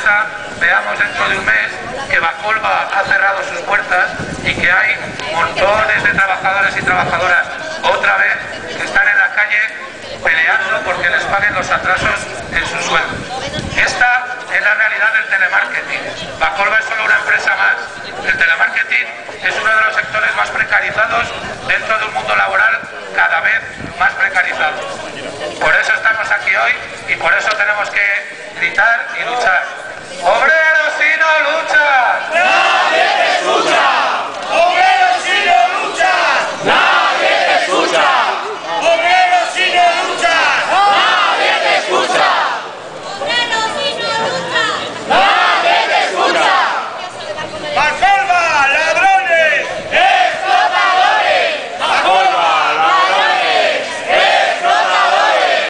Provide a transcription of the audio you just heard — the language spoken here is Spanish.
sorpresa veamos dentro de un mes que Bacolva ha cerrado sus puertas y que hay montones de trabajadores y trabajadoras otra vez que están en la calle peleando porque les paguen los atrasos en su sueldo. Esta es la realidad del telemarketing. Bacolva es solo una empresa más. El telemarketing es uno de los sectores más precarizados dentro de un mundo laboral cada vez más precarizado. Por eso estamos aquí hoy y por eso tenemos que gritar y luchar.